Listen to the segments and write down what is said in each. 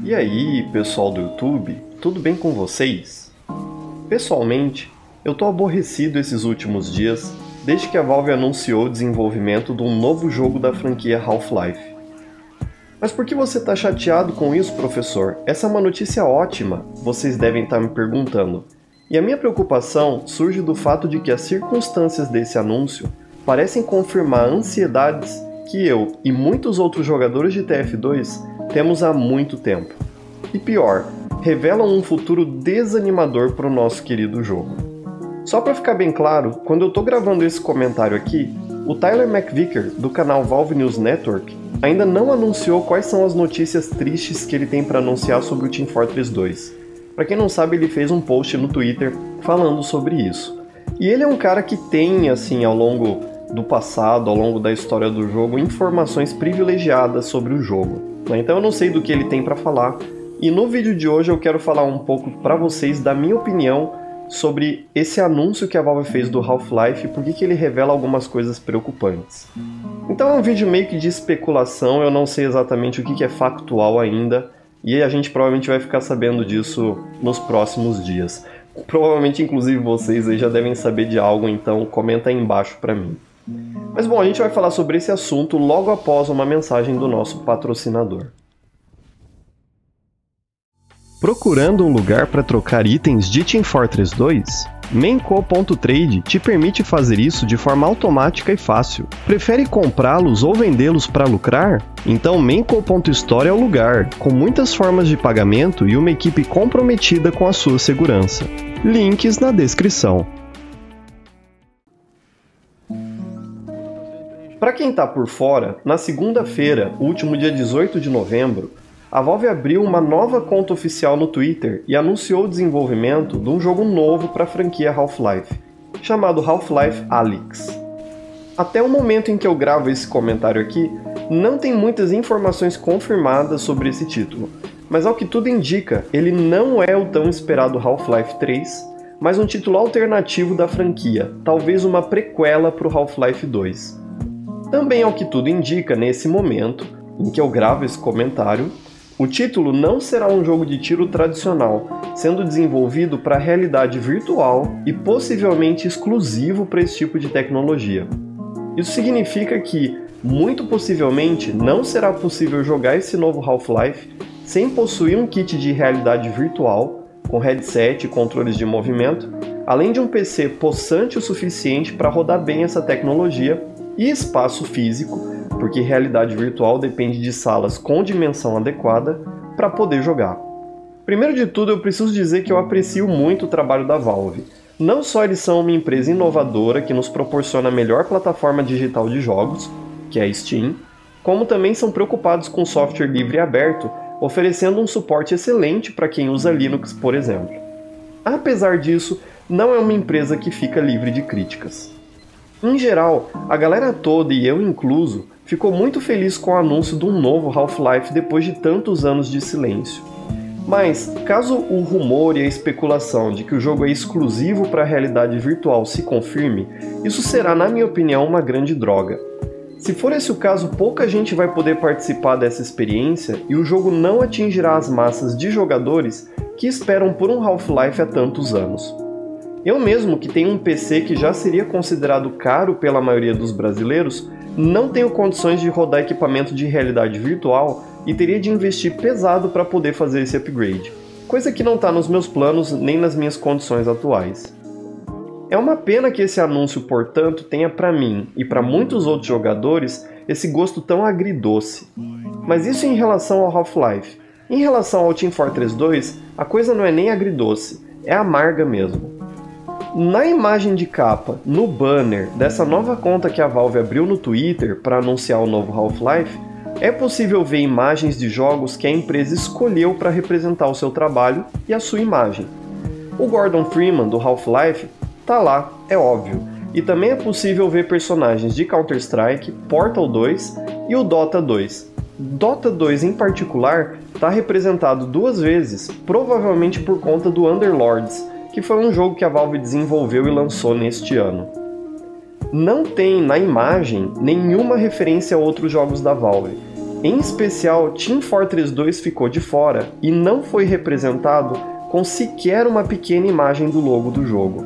E aí, pessoal do YouTube, tudo bem com vocês? Pessoalmente, eu tô aborrecido esses últimos dias, desde que a Valve anunciou o desenvolvimento de um novo jogo da franquia Half-Life. Mas por que você tá chateado com isso, professor? Essa é uma notícia ótima, vocês devem estar me perguntando. E a minha preocupação surge do fato de que as circunstâncias desse anúncio parecem confirmar ansiedades que eu e muitos outros jogadores de TF2 temos há muito tempo. E pior, revelam um futuro desanimador para o nosso querido jogo. Só para ficar bem claro, quando eu tô gravando esse comentário aqui, o Tyler McVicker, do canal Valve News Network, ainda não anunciou quais são as notícias tristes que ele tem para anunciar sobre o Team Fortress 2. Para quem não sabe, ele fez um post no Twitter falando sobre isso. E ele é um cara que tem, assim, ao longo do passado, ao longo da história do jogo, informações privilegiadas sobre o jogo. Então eu não sei do que ele tem para falar. E no vídeo de hoje eu quero falar um pouco para vocês da minha opinião sobre esse anúncio que a Valve fez do Half-Life e por que ele revela algumas coisas preocupantes. Então é um vídeo meio que de especulação, eu não sei exatamente o que é factual ainda, e a gente provavelmente vai ficar sabendo disso nos próximos dias. Provavelmente, inclusive, vocês aí já devem saber de algo, então comenta aí embaixo pra mim. Mas bom, a gente vai falar sobre esse assunto logo após uma mensagem do nosso patrocinador. Procurando um lugar para trocar itens de Team Fortress 2? Mainco.trade te permite fazer isso de forma automática e fácil. Prefere comprá-los ou vendê-los para lucrar? Então Mainco.store é o lugar, com muitas formas de pagamento e uma equipe comprometida com a sua segurança. Links na descrição. Para quem está por fora, na segunda-feira, último dia 18 de novembro, a Valve abriu uma nova conta oficial no Twitter e anunciou o desenvolvimento de um jogo novo para a franquia Half-Life, chamado Half-Life Alyx. Até o momento em que eu gravo esse comentário aqui, não tem muitas informações confirmadas sobre esse título, mas ao que tudo indica, ele não é o tão esperado Half-Life 3, mas um título alternativo da franquia, talvez uma prequela para o Half-Life 2. Também ao que tudo indica, nesse momento em que eu gravo esse comentário, o título não será um jogo de tiro tradicional, sendo desenvolvido para realidade virtual e possivelmente exclusivo para esse tipo de tecnologia. Isso significa que, muito possivelmente, não será possível jogar esse novo Half-Life sem possuir um kit de realidade virtual, com headset e controles de movimento, além de um PC possante o suficiente para rodar bem essa tecnologia e espaço físico, porque realidade virtual depende de salas com dimensão adequada para poder jogar. Primeiro de tudo, eu preciso dizer que eu aprecio muito o trabalho da Valve. Não só eles são uma empresa inovadora que nos proporciona a melhor plataforma digital de jogos, que é a Steam, como também são preocupados com software livre e aberto, oferecendo um suporte excelente para quem usa Linux, por exemplo. Apesar disso, não é uma empresa que fica livre de críticas. Em geral, a galera toda, e eu incluso, ficou muito feliz com o anúncio de um novo Half-Life depois de tantos anos de silêncio. Mas, caso o rumor e a especulação de que o jogo é exclusivo para a realidade virtual se confirme, isso será, na minha opinião, uma grande droga. Se for esse o caso, pouca gente vai poder participar dessa experiência e o jogo não atingirá as massas de jogadores que esperam por um Half-Life há tantos anos. Eu mesmo, que tenho um PC que já seria considerado caro pela maioria dos brasileiros, não tenho condições de rodar equipamento de realidade virtual e teria de investir pesado para poder fazer esse upgrade, coisa que não está nos meus planos nem nas minhas condições atuais. É uma pena que esse anúncio, portanto, tenha para mim e para muitos outros jogadores esse gosto tão agridoce. Mas isso em relação ao Half-Life. Em relação ao Team Fortress 2, a coisa não é nem agridoce, é amarga mesmo. Na imagem de capa, no banner dessa nova conta que a Valve abriu no Twitter para anunciar o novo Half-Life, é possível ver imagens de jogos que a empresa escolheu para representar o seu trabalho e a sua imagem. O Gordon Freeman, do Half-Life, tá lá, é óbvio, e também é possível ver personagens de Counter-Strike, Portal 2 e o Dota 2. Dota 2 em particular está representado duas vezes, provavelmente por conta do Underlords, que foi um jogo que a Valve desenvolveu e lançou neste ano. Não tem na imagem nenhuma referência a outros jogos da Valve. Em especial, Team Fortress 2 ficou de fora e não foi representado com sequer uma pequena imagem do logo do jogo.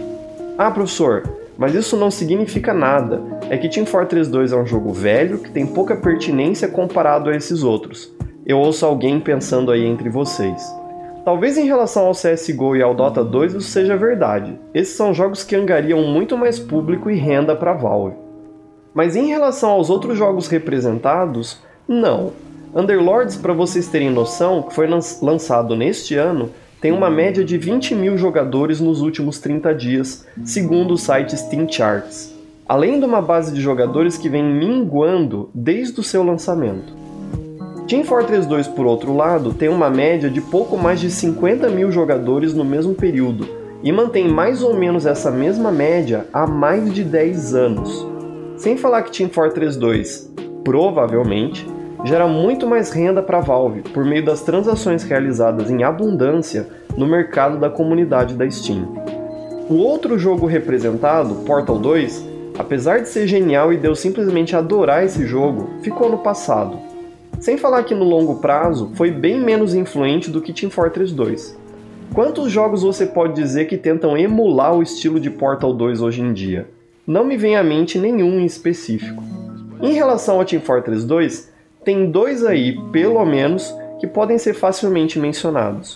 Ah, professor, mas isso não significa nada. É que Team Fortress 2 é um jogo velho que tem pouca pertinência comparado a esses outros. Eu ouço alguém pensando aí entre vocês. Talvez em relação ao CSGO e ao Dota 2 isso seja verdade. Esses são jogos que angariam muito mais público e renda para a Valve. Mas em relação aos outros jogos representados, não. Underlords, para vocês terem noção, que foi lançado neste ano, tem uma média de 20 mil jogadores nos últimos 30 dias, segundo o site Steam Charts, além de uma base de jogadores que vem minguando desde o seu lançamento. Team Fortress 2, por outro lado, tem uma média de pouco mais de 50 mil jogadores no mesmo período e mantém mais ou menos essa mesma média há mais de 10 anos. Sem falar que Team Fortress 2, provavelmente, gera muito mais renda para a Valve por meio das transações realizadas em abundância no mercado da comunidade da Steam. O outro jogo representado, Portal 2, apesar de ser genial e de eu simplesmente adorar esse jogo, ficou no passado. Sem falar que no longo prazo foi bem menos influente do que Team Fortress 2. Quantos jogos você pode dizer que tentam emular o estilo de Portal 2 hoje em dia? Não me vem à mente nenhum em específico. Em relação ao Team Fortress 2, tem dois aí, pelo menos, que podem ser facilmente mencionados.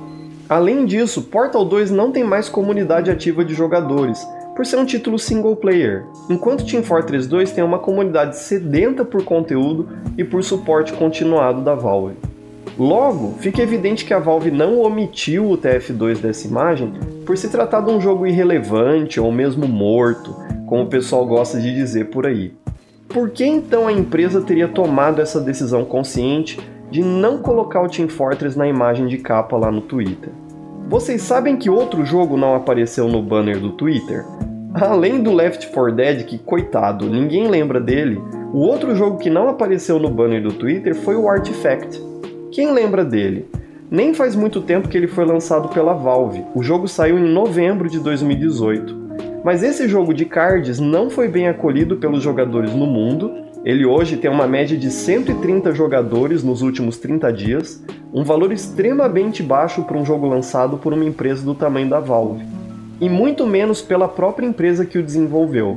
Além disso, Portal 2 não tem mais comunidade ativa de jogadores, por ser um título single player, enquanto Team Fortress 2 tem uma comunidade sedenta por conteúdo e por suporte continuado da Valve. Logo, fica evidente que a Valve não omitiu o TF2 dessa imagem por se tratar de um jogo irrelevante ou mesmo morto, como o pessoal gosta de dizer por aí. Por que então a empresa teria tomado essa decisão consciente de não colocar o Team Fortress na imagem de capa lá no Twitter? Vocês sabem que outro jogo não apareceu no banner do Twitter? Além do Left 4 Dead, que coitado, ninguém lembra dele, o outro jogo que não apareceu no banner do Twitter foi o Artifact. Quem lembra dele? Nem faz muito tempo que ele foi lançado pela Valve, o jogo saiu em novembro de 2018. Mas esse jogo de cards não foi bem acolhido pelos jogadores no mundo. Ele hoje tem uma média de 130 jogadores nos últimos 30 dias, um valor extremamente baixo para um jogo lançado por uma empresa do tamanho da Valve, e muito menos pela própria empresa que o desenvolveu.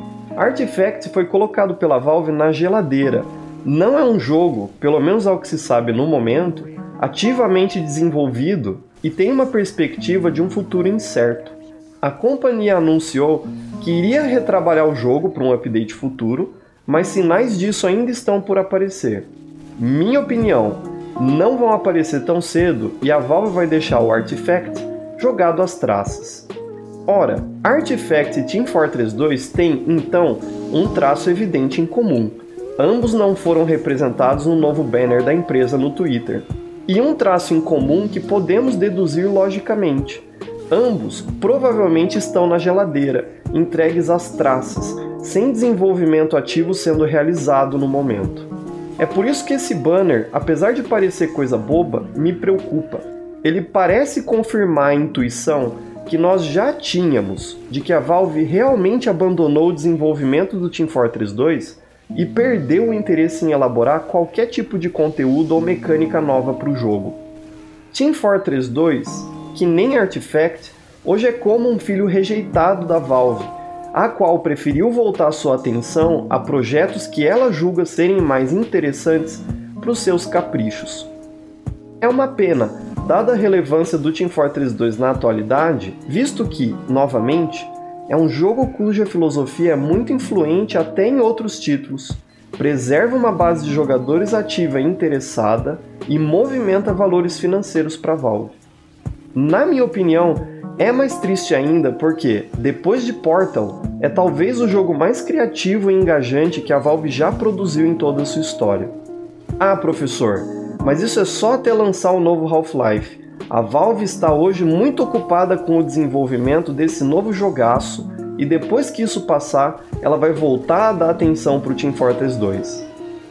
Artifact foi colocado pela Valve na geladeira. Não é um jogo, pelo menos ao que se sabe no momento, ativamente desenvolvido e tem uma perspectiva de um futuro incerto. A companhia anunciou que iria retrabalhar o jogo para um update futuro, mas sinais disso ainda estão por aparecer. Minha opinião, não vão aparecer tão cedo e a Valve vai deixar o Artifact jogado às traças. Ora, Artifact e Team Fortress 2 têm, então, um traço evidente em comum. Ambos não foram representados no novo banner da empresa no Twitter. E um traço em comum que podemos deduzir logicamente. Ambos provavelmente estão na geladeira, entregues às traças, sem desenvolvimento ativo sendo realizado no momento. É por isso que esse banner, apesar de parecer coisa boba, me preocupa. Ele parece confirmar a intuição que nós já tínhamos de que a Valve realmente abandonou o desenvolvimento do Team Fortress 2 e perdeu o interesse em elaborar qualquer tipo de conteúdo ou mecânica nova para o jogo. Team Fortress 2, que nem Artifact, hoje é como um filho rejeitado da Valve, a qual preferiu voltar sua atenção a projetos que ela julga serem mais interessantes para os seus caprichos. É uma pena, dada a relevância do Team Fortress 2 na atualidade, visto que, novamente, é um jogo cuja filosofia é muito influente até em outros títulos, preserva uma base de jogadores ativa e interessada e movimenta valores financeiros para a Valve. Na minha opinião, é mais triste ainda porque, depois de Portal, é talvez o jogo mais criativo e engajante que a Valve já produziu em toda a sua história. Ah, professor, mas isso é só até lançar o novo Half-Life. A Valve está hoje muito ocupada com o desenvolvimento desse novo jogaço e depois que isso passar, ela vai voltar a dar atenção para o Team Fortress 2.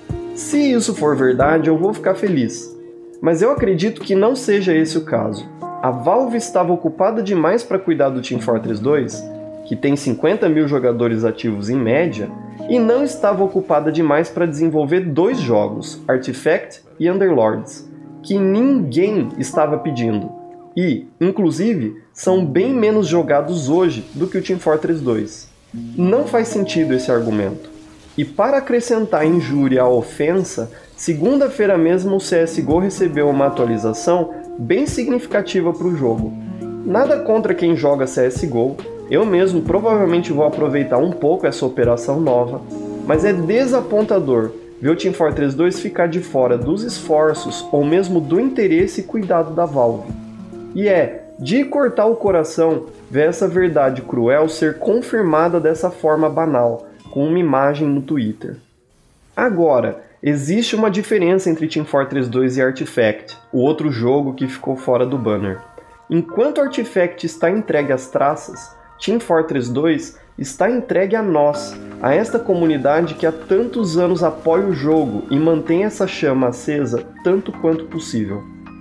Se isso for verdade, eu vou ficar feliz. Mas eu acredito que não seja esse o caso. A Valve estava ocupada demais para cuidar do Team Fortress 2, que tem 50 mil jogadores ativos em média, e não estava ocupada demais para desenvolver 2 jogos, Artifact e Underlords, que ninguém estava pedindo e, inclusive, são bem menos jogados hoje do que o Team Fortress 2. Não faz sentido esse argumento. E para acrescentar injúria à ofensa, segunda-feira mesmo o CSGO recebeu uma atualização bem significativa para o jogo. Nada contra quem joga CSGO, eu mesmo provavelmente vou aproveitar um pouco essa operação nova, mas é desapontador ver o Team Fortress 2 ficar de fora dos esforços ou mesmo do interesse e cuidado da Valve. E é de cortar o coração ver essa verdade cruel ser confirmada dessa forma banal, com uma imagem no Twitter. Agora, existe uma diferença entre Team Fortress 2 e Artifact, o outro jogo que ficou fora do banner. Enquanto Artifact está entregue às traças, Team Fortress 2 está entregue a nós, a esta comunidade que há tantos anos apoia o jogo e mantém essa chama acesa tanto quanto possível.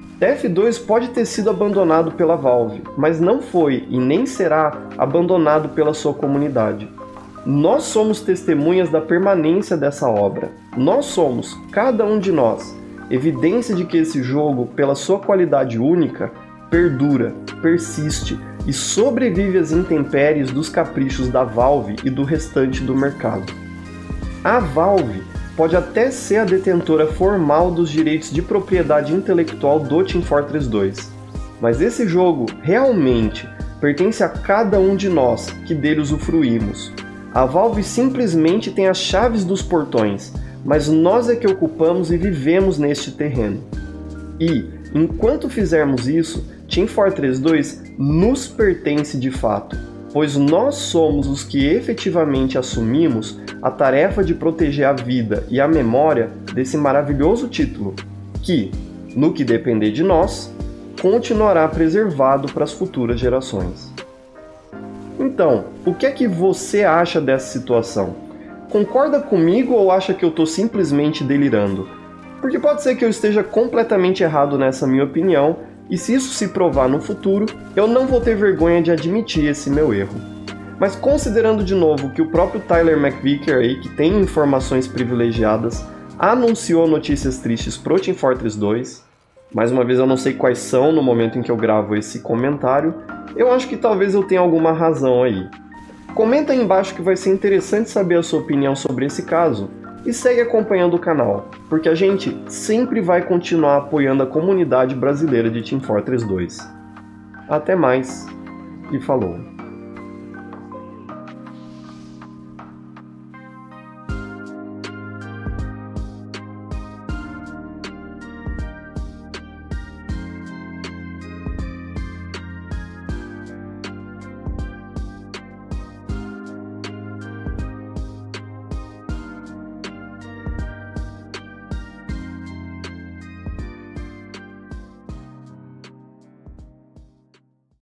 TF2 pode ter sido abandonado pela Valve, mas não foi e nem será abandonado pela sua comunidade. Nós somos testemunhas da permanência dessa obra. Nós somos, cada um de nós, evidência de que esse jogo, pela sua qualidade única, perdura, persiste e sobrevive às intempéries dos caprichos da Valve e do restante do mercado. A Valve pode até ser a detentora formal dos direitos de propriedade intelectual do Team Fortress 2, mas esse jogo realmente pertence a cada um de nós que dele usufruímos. A Valve simplesmente tem as chaves dos portões, mas nós é que ocupamos e vivemos neste terreno. E, enquanto fizermos isso, Team Fortress 2 nos pertence de fato, pois nós somos os que efetivamente assumimos a tarefa de proteger a vida e a memória desse maravilhoso título, que, no que depender de nós, continuará preservado para as futuras gerações. Então, o que é que você acha dessa situação? Concorda comigo ou acha que eu estou simplesmente delirando? Porque pode ser que eu esteja completamente errado nessa minha opinião, e se isso se provar no futuro, eu não vou ter vergonha de admitir esse meu erro. Mas considerando de novo que o próprio Tyler McVicker aí, que tem informações privilegiadas, anunciou notícias tristes pro Team Fortress 2, mais uma vez eu não sei quais são no momento em que eu gravo esse comentário, eu acho que talvez eu tenha alguma razão aí. Comenta aí embaixo que vai ser interessante saber a sua opinião sobre esse caso, e segue acompanhando o canal, porque a gente sempre vai continuar apoiando a comunidade brasileira de Team Fortress 2. Até mais, e falou!